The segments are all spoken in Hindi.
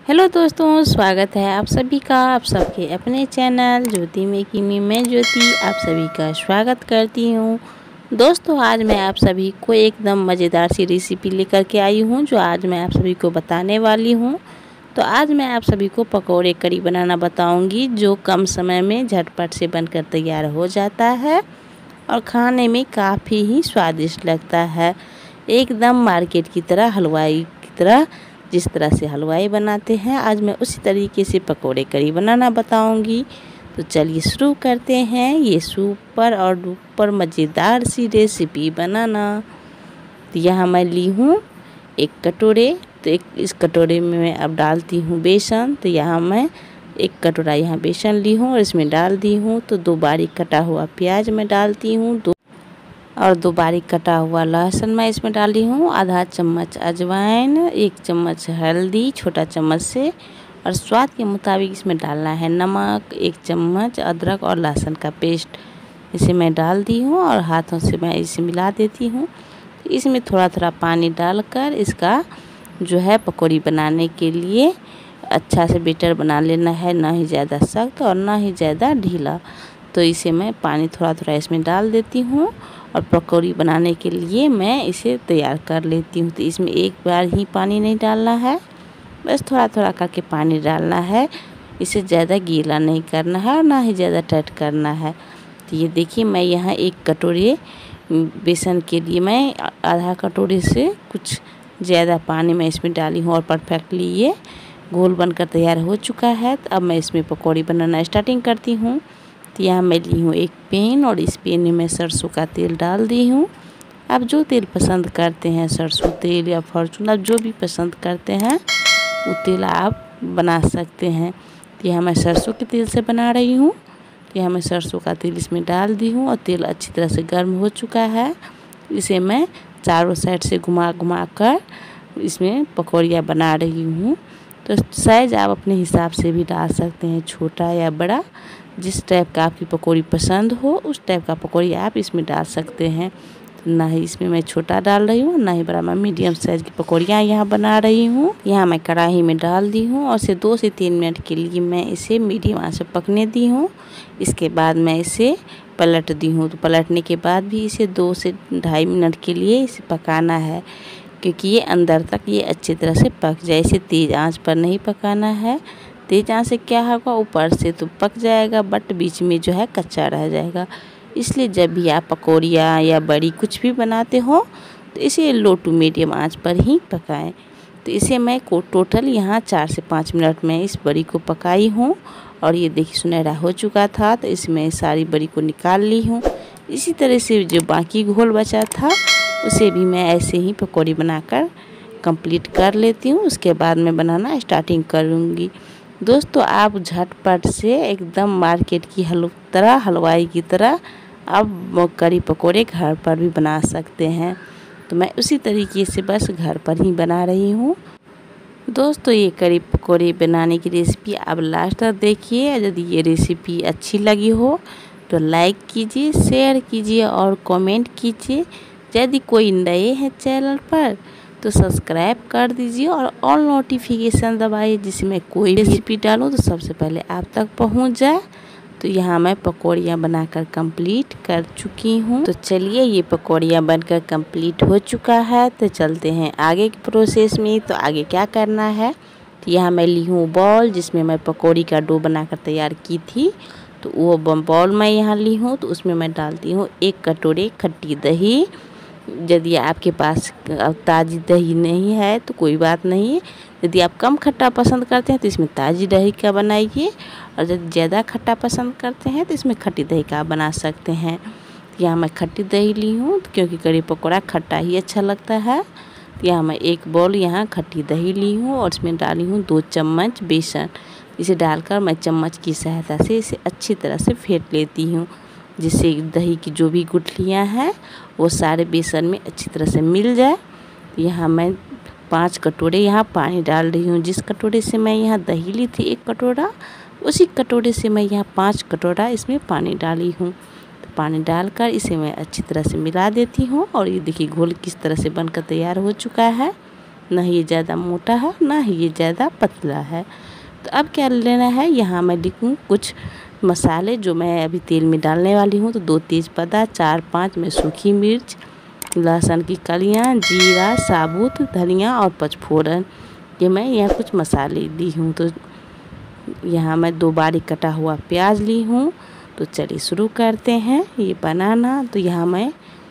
हेलो दोस्तों, स्वागत है आप सभी का आप सबके अपने चैनल ज्योति मेकी में। मैं ज्योति आप सभी का स्वागत करती हूँ। दोस्तों, आज मैं आप सभी को एकदम मज़ेदार सी रेसिपी लेकर के आई हूँ जो आज मैं आप सभी को बताने वाली हूँ। तो आज मैं आप सभी को पकौड़े कड़ी बनाना बताऊँगी जो कम समय में झटपट से बनकर तैयार हो जाता है और खाने में काफ़ी ही स्वादिष्ट लगता है। एकदम मार्केट की तरह, हलवाई की तरह, जिस तरह से हलवाई बनाते हैं आज मैं उसी तरीके से पकोड़े कड़ी बनाना बताऊंगी। तो चलिए शुरू करते हैं ये सुपर और डुपर मज़ेदार सी रेसिपी बनाना। तो यहाँ मैं ली हूँ एक कटोरे। तो इस कटोरे में मैं अब डालती हूँ बेसन। तो यहाँ मैं एक कटोरा यहाँ बेसन ली हूँ और इसमें डाल दी हूँ। तो 2 बारीक कटा हुआ प्याज मैं डालती हूँ, 2 बारीक कटा हुआ लहसुन मैं इसमें डाली हूँ, आधा चम्मच अजवाइन, 1 चम्मच हल्दी छोटा चम्मच से, और स्वाद के मुताबिक इसमें डालना है नमक, 1 चम्मच अदरक और लहसुन का पेस्ट इसे मैं डाल दी हूँ और हाथों से मैं इसे मिला देती हूँ। तो इसमें थोड़ा थोड़ा पानी डालकर इसका जो है पकौड़ी बनाने के लिए अच्छा से बैटर बना लेना है, ना ही ज़्यादा सख्त और ना ही ज़्यादा ढीला। तो इसे मैं पानी थोड़ा थोड़ा इसमें डाल देती हूँ और पकौड़ी बनाने के लिए मैं इसे तैयार कर लेती हूँ। तो इसमें एक बार ही पानी नहीं डालना है, बस थोड़ा थोड़ा करके पानी डालना है। इसे ज़्यादा गीला नहीं करना है और ना ही ज़्यादा टाइट करना है। तो ये देखिए मैं यहाँ 1 कटोरी बेसन के लिए मैं आधा कटोरी से कुछ ज़्यादा पानी मैं इसमें डाली हूँ और परफेक्टली ये घोल बनकर तैयार हो चुका है। तो अब मैं इसमें पकौड़ी बनाना स्टार्टिंग करती हूँ। तो यहाँ मैं ली हूँ एक पैन और इस पैन में मैं सरसों का तेल डाल दी हूँ। आप जो तेल पसंद करते हैं, सरसों तेल या फॉर्चून, आप जो भी पसंद करते हैं वो तेल आप बना सकते हैं। तो यहाँ मैं सरसों के तेल से बना रही हूँ। तो यहाँ मैं सरसों का तेल इसमें डाल दी हूँ और तेल अच्छी तरह से गर्म हो चुका है। इसे मैं चारों साइड से घुमा घुमा कर इसमें पकौड़ियाँ बना रही हूँ। तो साइज़ आप अपने हिसाब से भी डाल सकते हैं, छोटा या बड़ा, जिस टाइप का आपकी पकौड़ी पसंद हो उस टाइप का पकौड़ी आप इसमें डाल सकते हैं। तो ना ही इसमें मैं छोटा डाल रही हूँ ना ही बड़ा, मैं मीडियम साइज़ की पकौड़ियाँ यहाँ बना रही हूँ। यहाँ मैं कढ़ाई में डाल दी हूँ और इसे 2 से 3 मिनट के लिए मैं इसे मीडियम आंच पर पकने दी हूँ। इसके बाद मैं इसे पलट दी हूँ। तो पलटने के बाद भी इसे 2 से 2.5 मिनट के लिए इसे पकाना है, क्योंकि ये अंदर तक ये अच्छी तरह से पक जाए। इसे तेज़ आंच पर नहीं पकाना है। तेज़ आंच से क्या होगा, ऊपर से तो पक जाएगा बट बीच में जो है कच्चा रह जाएगा। इसलिए जब भी आप पकौड़ियाँ या बड़ी कुछ भी बनाते हो तो इसे लो टू मीडियम आंच पर ही पकाएं। तो इसे मैं टोटल यहाँ 4 से 5 मिनट में इस बड़ी को पकाई हूँ और ये देखिए सुनहरा हो चुका था। तो इसमें सारी बड़ी को निकाल ली हूँ। इसी तरह से जो बाकी घोल बचा था उसे भी मैं ऐसे ही पकौड़ी बनाकर कंप्लीट कर लेती हूँ। उसके बाद मैं बनाना स्टार्टिंग करूँगी। दोस्तों, आप झटपट से एकदम मार्केट की हलवाई की तरह आप कड़ी पकौड़े घर पर भी बना सकते हैं। तो मैं उसी तरीके से बस घर पर ही बना रही हूँ। दोस्तों, ये कड़ी पकौड़े बनाने की रेसिपी आप लास्ट तक देखिए। यदि ये रेसिपी अच्छी लगी हो तो लाइक कीजिए, शेयर कीजिए और कमेंट कीजिए। यदि कोई नए हैं चैनल पर तो सब्सक्राइब कर दीजिए और ऑल नोटिफिकेशन दबाइए, जिसमें कोई रेसिपी डालूँ तो सबसे पहले आप तक पहुंच जाए। तो यहाँ मैं पकौड़ियाँ बनाकर कंप्लीट कर चुकी हूँ। तो चलिए, ये पकौड़ियाँ बनकर कंप्लीट हो चुका है। तो चलते हैं आगे के प्रोसेस में। तो आगे क्या करना है, तो यहाँ मैं ली हूँ बॉल जिसमें मैं पकौड़ी का डो बनाकर तैयार की थी। तो वो बॉल मैं यहाँ ली हूँ। तो उसमें मैं डालती हूँ 1 कटोरी खट्टी दही। यदि आपके पास ताज़ी दही नहीं है तो कोई बात नहीं। यदि आप कम खट्टा पसंद करते हैं तो इसमें ताज़ी दही का बनाइए, और यदि ज़्यादा खट्टा पसंद करते हैं तो इसमें खट्टी दही का बना सकते हैं। यहाँ मैं खट्टी दही ली हूँ क्योंकि कड़ी पकौड़ा खट्टा ही अच्छा लगता है। तो यहाँ मैं 1 बाउल यहाँ खट्टी दही ली हूँ और इसमें डाली हूँ 2 चम्मच बेसन। इसे डालकर मैं चम्मच की सहायता से इसे अच्छी तरह से फेंट लेती हूँ, जिससे दही की जो भी गुठलियाँ हैं वो सारे बेसन में अच्छी तरह से मिल जाए। यहाँ मैं 5 कटोरे यहाँ पानी डाल रही हूँ। जिस कटोरे से मैं यहाँ दही ली थी 1 कटोरा, उसी कटोरे से मैं यहाँ 5 कटोरा इसमें पानी डाली हूँ। तो पानी डालकर इसे मैं अच्छी तरह से मिला देती हूँ और ये देखिए घोल किस तरह से बनकर तैयार हो चुका है। ना ही ये ज़्यादा मोटा है ना ही ये ज़्यादा पतला है। तो अब क्या लेना है, यहाँ मैं लिखूँ कुछ मसाले जो मैं अभी तेल में डालने वाली हूँ। तो 2 तेज़पत्ता, 4-5 में सूखी मिर्च, लहसुन की कलियाँ, जीरा, साबुत धनिया और पचफोरन, ये मैं यहाँ कुछ मसाले ली हूँ। तो यहाँ मैं 2 बारीक कटा हुआ प्याज ली हूँ। तो चलिए शुरू करते हैं ये बनाना। तो यहाँ मैं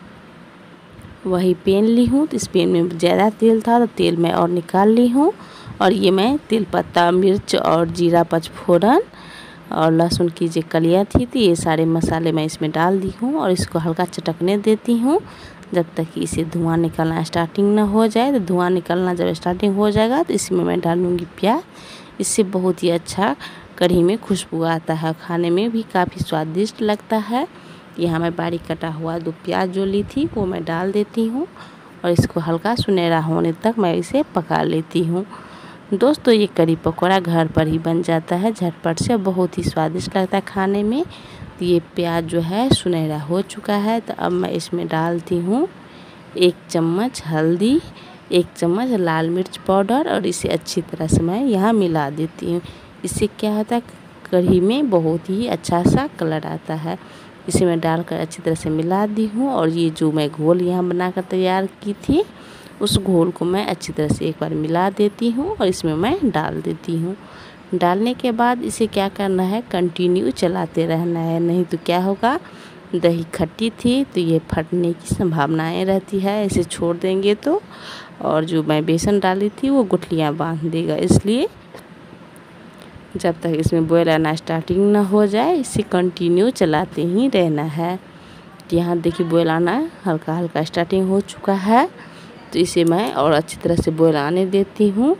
वही पैन ली हूँ। तो इस पैन में ज़्यादा तेल था तो तेल मैं और निकाल ली हूँ। और ये मैं तेलपत्ता, मिर्च और जीरा, पचफोरन और लहसुन की जो कलियाँ थी तो ये सारे मसाले मैं इसमें डाल दी हूँ और इसको हल्का चटकने देती हूँ जब तक कि इसे धुआं निकलना स्टार्टिंग ना हो जाए। तो धुआं निकलना जब स्टार्टिंग हो जाएगा तो इसमें मैं डालूँगी प्याज। इससे बहुत ही अच्छा कढ़ी में खुशबू आता है, खाने में भी काफ़ी स्वादिष्ट लगता है। यहाँ मैं बारीक कटा हुआ 2 प्याज जो ली थी वो मैं डाल देती हूँ और इसको हल्का सुनहरा होने तक मैं इसे पका लेती हूँ। दोस्तों ये कढ़ी पकौड़ा घर पर ही बन जाता है झटपट से, बहुत ही स्वादिष्ट लगता है खाने में। तो ये प्याज जो है सुनहरा हो चुका है। तो अब मैं इसमें डालती हूँ 1 चम्मच हल्दी, 1 चम्मच लाल मिर्च पाउडर और इसे अच्छी तरह से मैं यहाँ मिला देती हूँ। इससे क्या होता है, कढ़ी में बहुत ही अच्छा सा कलर आता है। इसे मैं डालकर अच्छी तरह से मिला दी हूँ और ये जो मैं घोल यहाँ बनाकर तैयार की थी उस घोल को मैं अच्छी तरह से एक बार मिला देती हूँ और इसमें मैं डाल देती हूँ। डालने के बाद इसे क्या करना है, कंटिन्यू चलाते रहना है, नहीं तो क्या होगा, दही खट्टी थी तो ये फटने की संभावनाएं रहती है इसे छोड़ देंगे तो। और जो मैं बेसन डाली थी वो गुठलियाँ बांध देगा, इसलिए जब तक इसमें बॉयल आना स्टार्टिंग ना हो जाए इसे कंटिन्यू चलाते ही रहना है। यहाँ देखिए बॉयल आना हल्का हल्का स्टार्टिंग हो चुका है। तो इसे मैं और अच्छी तरह से बॉयल आने देती हूँ।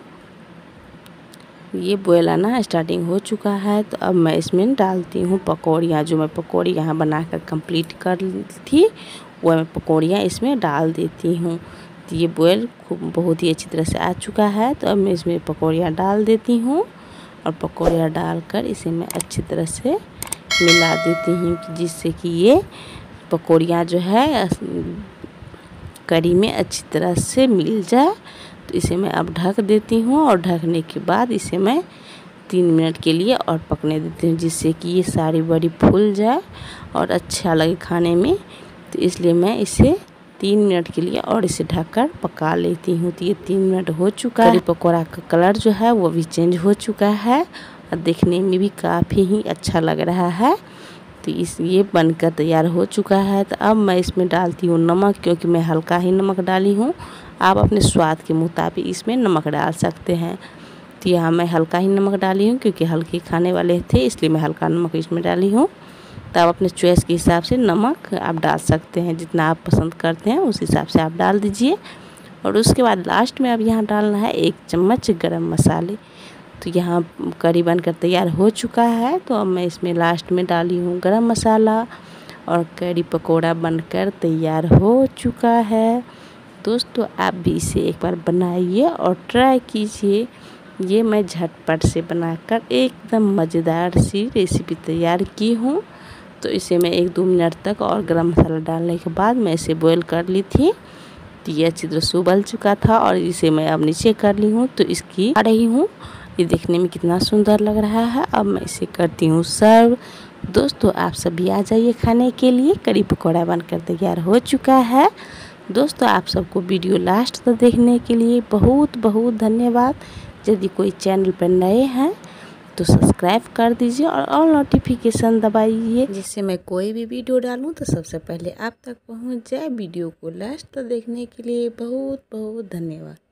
ये बॉयल आना स्टार्टिंग हो चुका है। तो अब मैं इसमें डालती हूँ पकौड़ियाँ। जो मैं पकौड़ी यहाँ बनाकर कंप्लीट कर ली थी वो मैं पकौड़ियाँ इसमें डाल देती हूँ। तो ये बॉयल खूब बहुत ही अच्छी तरह से आ चुका है। तो अब मैं इसमें पकौड़ियाँ डाल देती हूँ और पकौड़ियाँ डालकर इसे मैं अच्छी तरह से मिला देती हूँ जिससे कि ये पकौड़ियाँ जो है कढ़ी में अच्छी तरह से मिल जाए। तो इसे मैं अब ढक देती हूँ और ढकने के बाद इसे मैं 3 मिनट के लिए और पकने देती हूँ जिससे कि ये सारी बड़ी फूल जाए और अच्छा लगे खाने में। तो इसलिए मैं इसे 3 मिनट के लिए और इसे ढककर पका लेती हूँ। तो ये 3 मिनट हो चुका है। कढ़ी पकौड़ा का कलर जो है वो भी चेंज हो चुका है और देखने में भी काफ़ी ही अच्छा लग रहा है। तो ये बनकर तैयार हो चुका है। तो अब मैं इसमें डालती हूँ नमक, क्योंकि मैं हल्का ही नमक डाली हूँ। आप अपने स्वाद के मुताबिक इसमें नमक डाल सकते हैं। तो यहाँ मैं हल्का ही नमक डाली हूँ क्योंकि हल्के खाने वाले थे, इसलिए मैं हल्का नमक इसमें डाली हूँ। तो आप अपने चॉइस के हिसाब से नमक आप डाल सकते हैं, जितना आप पसंद करते हैं उस हिसाब से आप डाल दीजिए। और उसके बाद लास्ट में अब यहाँ डालना है 1 चम्मच गरम मसाले। तो यहाँ कढ़ी बनकर तैयार हो चुका है। तो अब मैं इसमें लास्ट में डाली हूँ गरम मसाला और कढ़ी पकौड़ा बनकर तैयार हो चुका है। दोस्तों आप भी इसे एक बार बनाइए और ट्राई कीजिए। ये मैं झटपट से बनाकर एकदम मज़ेदार सी रेसिपी तैयार की हूँ। तो इसे मैं 1-2 मिनट तक और गरम मसाला डालने के बाद मैं इसे बॉईल कर ली थी। तो ये अच्छी तरह से उबल चुका था और इसे मैं अब नीचे कर ली हूँ। तो इसकी आ रही हूँ, ये देखने में कितना सुंदर लग रहा है। अब मैं इसे करती हूँ सर्व। दोस्तों आप सभी आ जाइए खाने के लिए, कढ़ी पकौड़ा बनकर तैयार हो चुका है। दोस्तों आप सबको वीडियो लास्ट तक देखने के लिए बहुत बहुत धन्यवाद। यदि कोई चैनल पर नए हैं तो सब्सक्राइब कर दीजिए और ऑल नोटिफिकेशन दबाइए, जिससे मैं कोई भी वीडियो डालूं तो सबसे पहले आप तक पहुंच जाए। वीडियो को लास्ट तक देखने के लिए बहुत बहुत धन्यवाद।